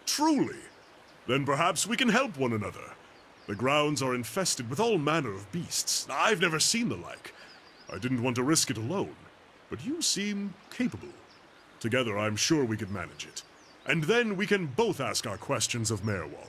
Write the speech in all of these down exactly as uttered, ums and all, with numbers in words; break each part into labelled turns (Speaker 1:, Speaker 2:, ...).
Speaker 1: Truly? Then perhaps we can help one another. The grounds are infested with all manner of beasts. I've never seen the like. I didn't want to risk it alone, but you seem capable. Together, I'm sure we could manage it. And then we can both ask our questions of Merwald.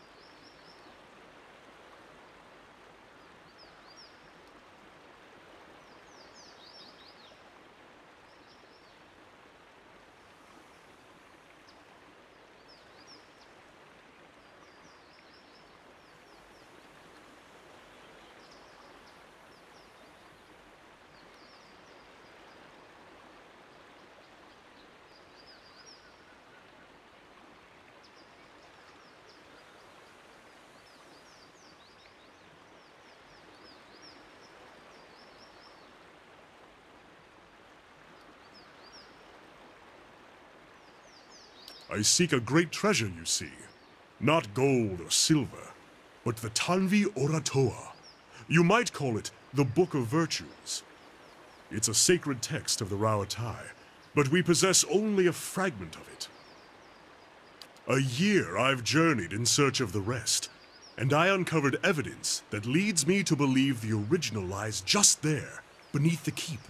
Speaker 1: I seek a great treasure, you see. Not gold or silver, but the Tanvi Oratoa. You might call it the Book of Virtues. It's a sacred text of the Rauatai, but we possess only a fragment of it. A year I've journeyed in search of the rest, and I uncovered evidence that leads me to believe the original lies just there, beneath the keep.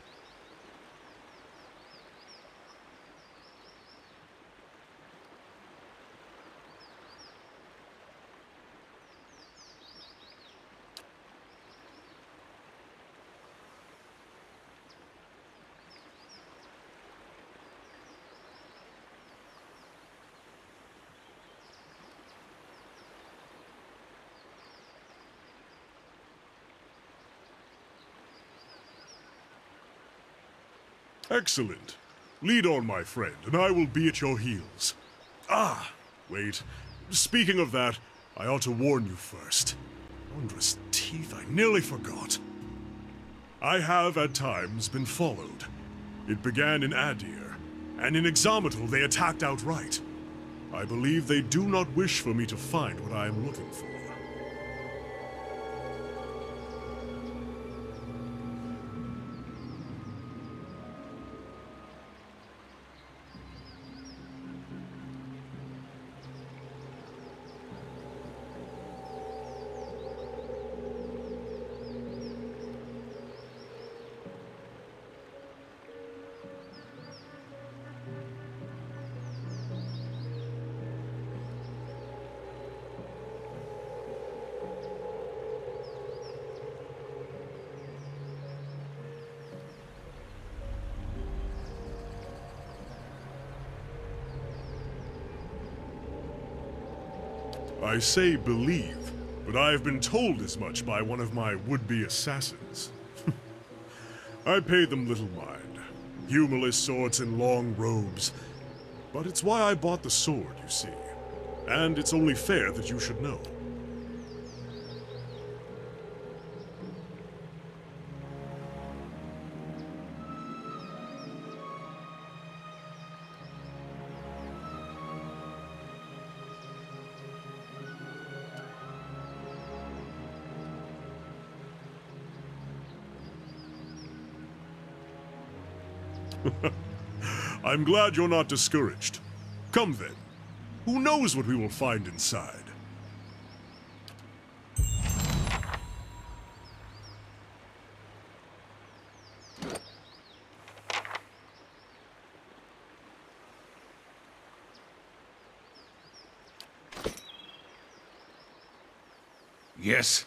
Speaker 1: Excellent. Lead on, my friend, and I will be at your heels. Ah, wait. Speaking of that, I ought to warn you first. Wondrous teeth, I nearly forgot. I have, at times, been followed. It began in Adir, and in Exometal they attacked outright. I believe they do not wish for me to find what I am looking for. I say believe, but I have been told as much by one of my would-be assassins. I pay them little mind. Humorless sorts in long robes. But it's why I bought the sword, you see. And it's only fair that you should know. I'm glad you're not discouraged. Come then. Who knows what we will find inside?
Speaker 2: Yes.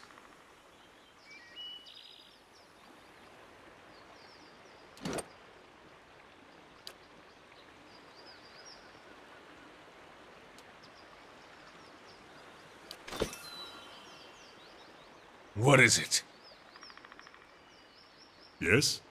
Speaker 2: What is it?
Speaker 1: Yes?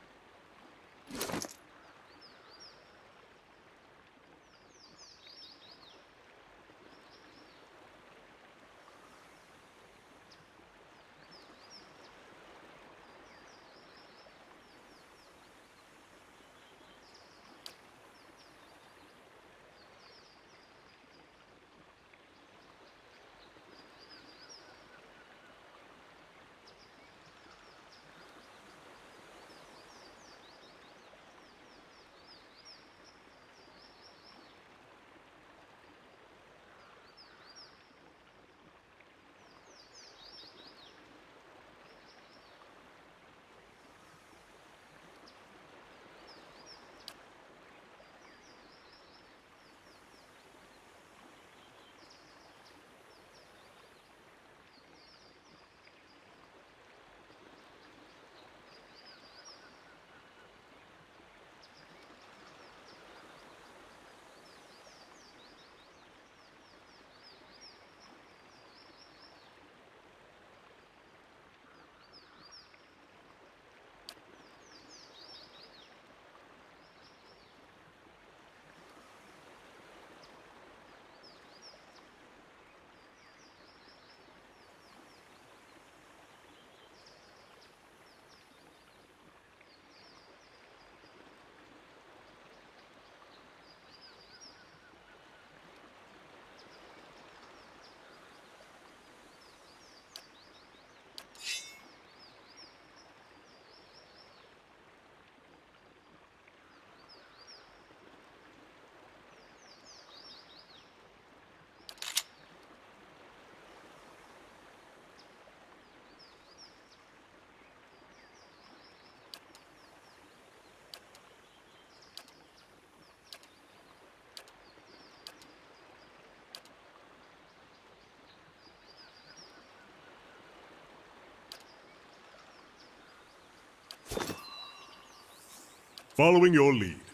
Speaker 1: Following your lead.